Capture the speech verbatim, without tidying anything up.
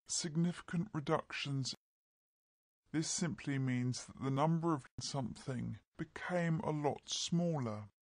significant reductions. This simply means that the number of something became a lot smaller.